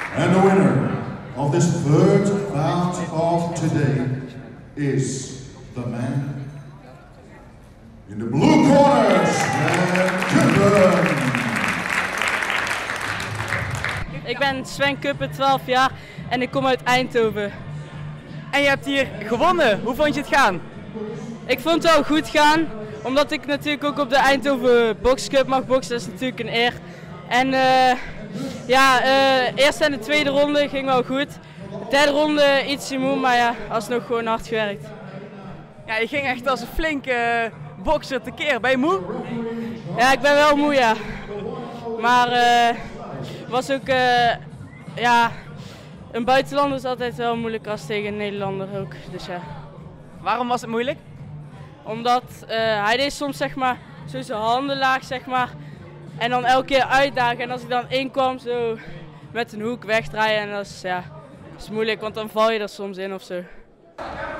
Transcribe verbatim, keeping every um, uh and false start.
And the winner of this third bout of today is the man in the blue corner, Sven Kuppen. Ik ben Sven Kuppen, twaalf jaar en ik kom uit Eindhoven. En je hebt hier gewonnen. Hoe vond je het gaan? Ik vond het wel goed gaan, omdat ik natuurlijk ook op de Eindhoven Box Cup mag boksen. Dat is natuurlijk een eer. En uh, ja, uh, eerste en de tweede ronde ging wel goed. De derde ronde iets moe, maar ja, alsnog gewoon hard gewerkt. Ja, je ging echt als een flinke bokser tekeer. Ben je moe? Ja, ik ben wel moe, ja. Maar het uh, was ook, uh, ja, een buitenlander is altijd wel moeilijk als tegen een Nederlander ook. Dus ja. Waarom was het moeilijk? Omdat uh, hij deed soms zeg maar zo zijn handen laag zeg maar en dan elke keer uitdagen en als ik dan inkwam zo met een hoek wegdraaien en dat is ja, dat is moeilijk want dan val je er soms in of zo.